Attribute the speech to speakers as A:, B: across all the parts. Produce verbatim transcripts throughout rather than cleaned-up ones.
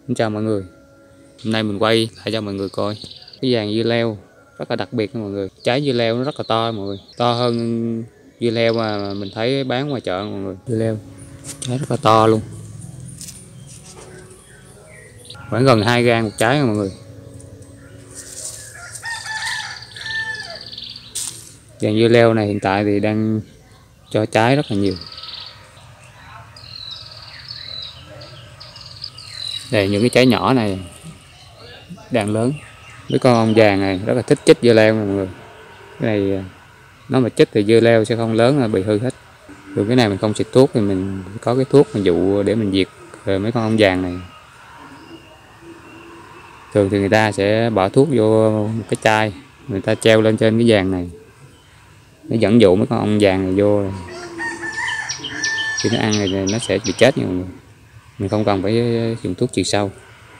A: Xin chào mọi người. Hôm nay mình quay lại cho mọi người coi cái vàng dưa leo rất là đặc biệt nha mọi người. Trái dưa leo nó rất là to mọi người, to hơn dưa leo mà mình thấy bán ngoài chợ mọi người. Dưa leo trái rất là to luôn, khoảng gần hai gram một trái nha mọi người. Vàng dưa leo này hiện tại thì đang cho trái rất là nhiều. Đây, những cái trái nhỏ này đang lớn. Mấy con ong vàng này rất là thích chích dưa leo mọi người. Cái này nó mà chích thì dưa leo sẽ không lớn là bị hư hết. Từ cái này mình không xịt thuốc thì mình có cái thuốc mình dụ để mình diệt rồi mấy con ong vàng này. Thường thì người ta sẽ bỏ thuốc vô một cái chai, người ta treo lên trên cái vàng này, nó dẫn dụ mấy con ong vàng này vô. Khi nó ăn thì nó sẽ bị chết nha mọi người. Mình không cần phải dùng thuốc trừ sâu.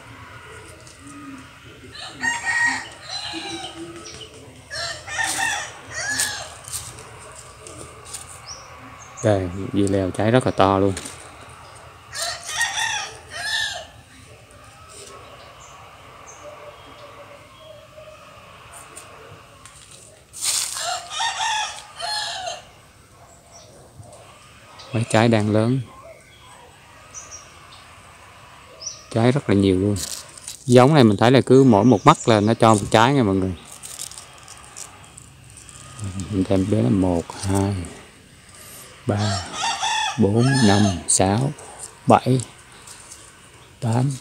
A: Đây, dưa leo trái rất là to luôn. Mấy trái đang lớn, trái rất là nhiều luôn. Giống này mình thấy là cứ mỗi một mắt là nó cho một trái nha mọi người. Mình thêm đến là một, hai, ba, bốn, năm, sáu, bảy, tám.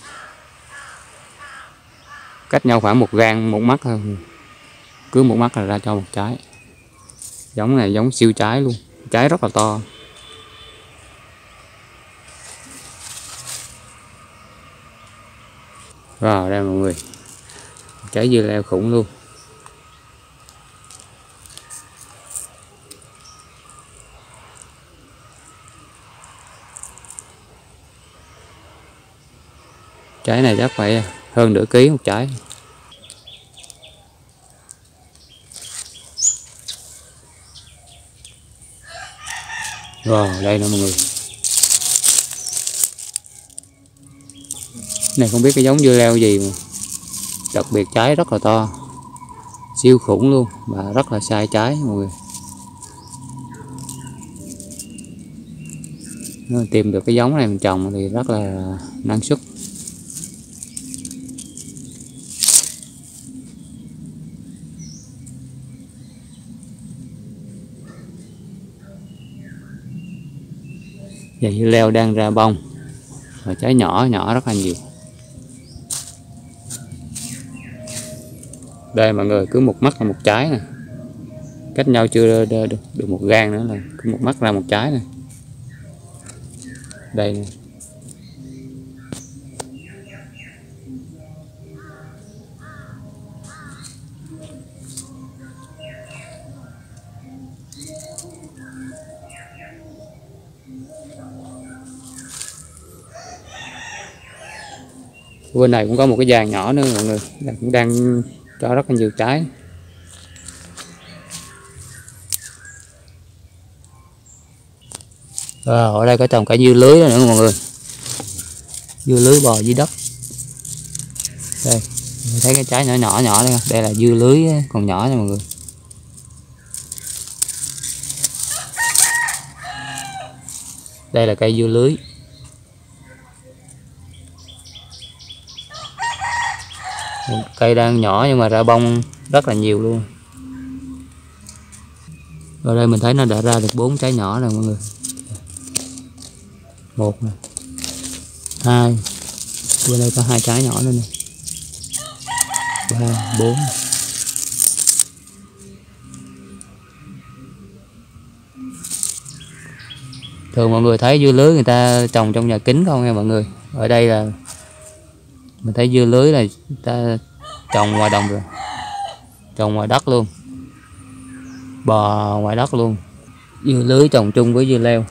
A: Cách nhau khoảng một gang một mắt thôi. Cứ một mắt là ra cho một trái. Giống này giống siêu trái luôn, trái rất là to. Rồi đây mọi người, trái dưa leo khủng luôn. Trái này chắc phải hơn nửa ký một trái. Rồi đây nè mọi người. Này không biết cái giống dưa leo gì mà đặc biệt trái rất là to, siêu khủng luôn và rất là sai trái mọi người. Nếu tìm được cái giống này mình trồng thì rất là năng suất. Và dưa leo đang ra bông và trái nhỏ nhỏ rất là nhiều. Đây mọi người, cứ một mắt là một trái nè, cách nhau chưa được, được một gang nữa là cứ một mắt ra một trái này. Đây nè. Bên này cũng có một cái vàng nhỏ nữa mọi người, cũng đang cho rất là nhiều trái. À, ở đây có trồng cả dưa lưới nữa mọi người, dưa lưới bò dưới đất. Đây, mình thấy cái trái nhỏ nhỏ nhỏ đây, đây là dưa lưới còn nhỏ nha mọi người. Đây là cây dưa lưới. Cây đang nhỏ nhưng mà ra bông rất là nhiều luôn. Ở đây mình thấy nó đã ra được bốn trái nhỏ rồi mọi người. Một này, hai, bên đây có hai trái nhỏ nữa nè, ba, bốn. Thường mọi người thấy dưa lưới người ta trồng trong nhà kính không nha mọi người. Ở đây là mình thấy dưa lưới là người ta trồng ngoài đồng rồi, trồng ngoài đất luôn, bò ngoài đất luôn. Dưa lưới trồng chung với dưa leo.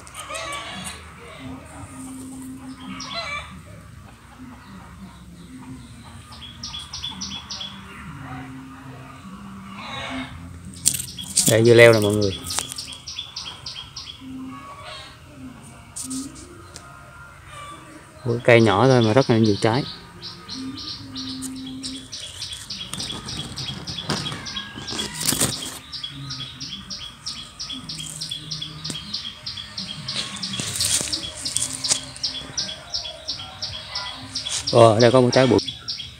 A: Đây dưa leo nè mọi người. Một cây nhỏ thôi mà rất là nhiều trái. Ồ, ở đây có một trái bụi.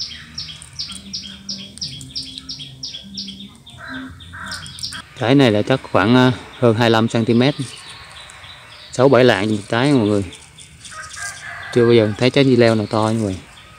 A: Trái này là chắc khoảng hơn hai mươi lăm xăng ti mét, sáu bảy lạng một trái mọi người. Chưa bao giờ thấy trái dưa leo nào to như vậy.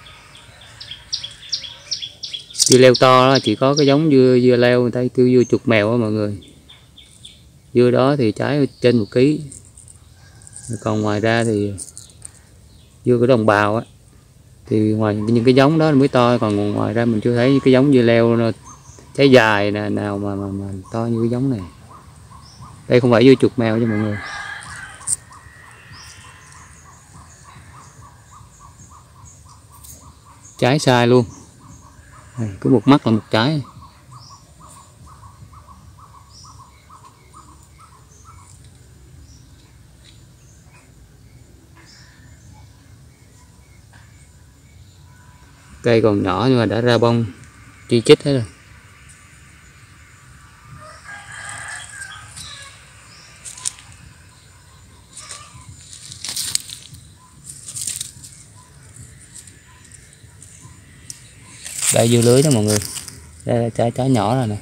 A: Dưa leo to đó chỉ có cái giống dưa dưa leo người ta kêu dưa chuột mèo đó mọi người. Dưa đó thì trái trên một ký. Còn ngoài ra thì dưa của đồng bào á thì ngoài những cái giống đó mới to, còn ngoài ra mình chưa thấy cái giống dưa leo nó trái dài nè nào mà, mà mà to như cái giống này. Đây không phải dưa chuột mèo nha mọi người. Trái sai luôn. Cứ một mắt là một trái. Cây còn nhỏ nhưng mà đã ra bông chi chít hết rồi. Đây dưa lưới đó mọi người. Đây là trái trái nhỏ rồi nè.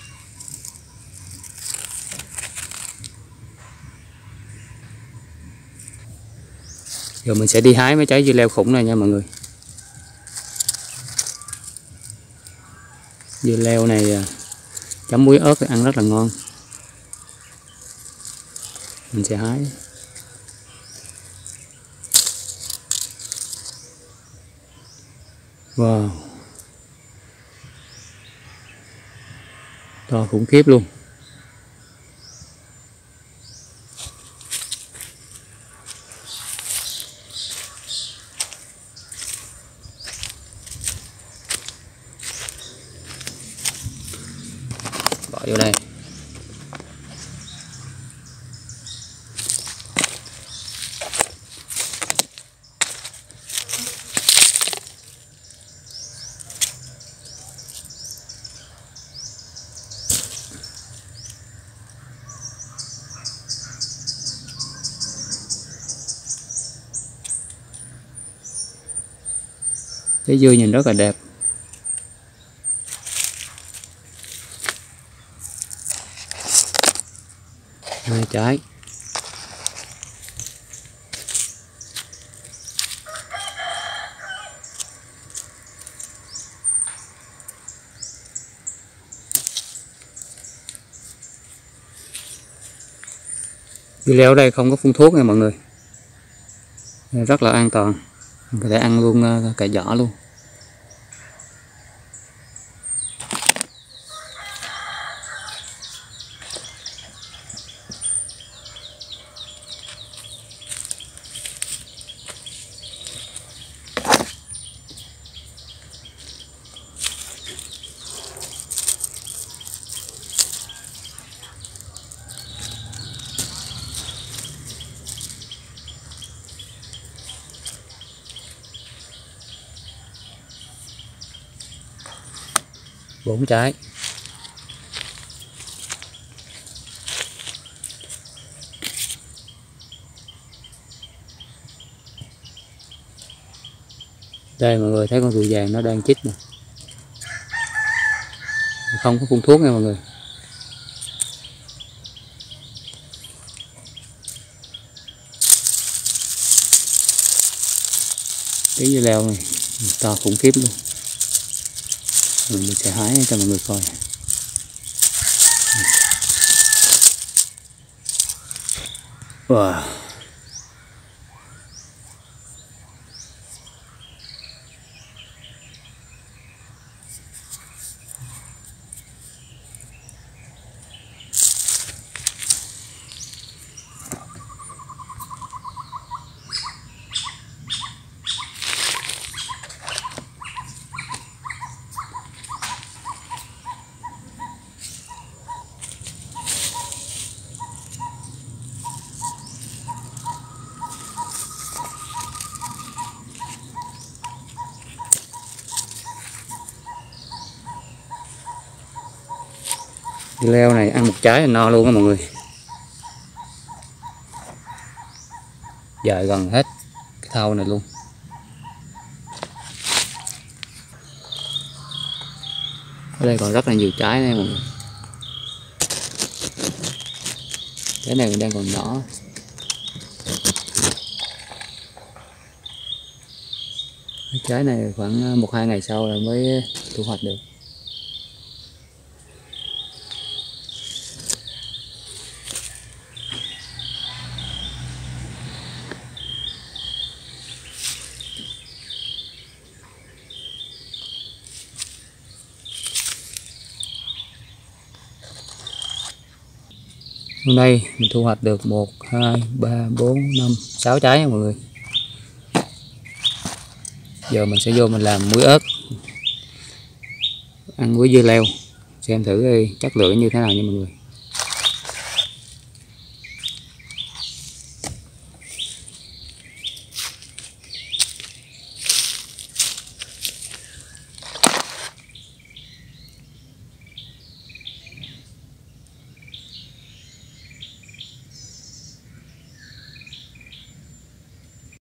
A: Giờ mình sẽ đi hái mấy trái dưa leo khủng này nha mọi người. Dưa leo này chấm muối ớt ăn rất là ngon. Mình sẽ hái. Wow, to khủng khiếp luôn. Bỏ vô đây. Trái dưa nhìn rất là đẹp. Hai trái. Dưa leo ở đây không có phun thuốc nha mọi người. Rất là an toàn. Mình có thể ăn luôn cả vỏ luôn. Bốn trái. Đây mọi người thấy con ruồi vàng nó đang chích nè. Không có phun thuốc nha mọi người. Cái dưa leo này to khủng khiếp luôn. Mình sẽ hái cho mọi người coi. Wow. Dưa leo này ăn một trái là no luôn á mọi người. Dài gần hết cái thau này luôn. Ở đây còn rất là nhiều trái này mọi người. Cái này đang còn nhỏ. Cái trái này khoảng một hai ngày sau là mới thu hoạch được. Hôm nay mình thu hoạch được một, hai, ba, bốn, năm, sáu trái nha mọi người. Giờ mình sẽ vô mình làm muối ớt ăn với dưa leo, xem thử chất lượng như thế nào nha mọi người.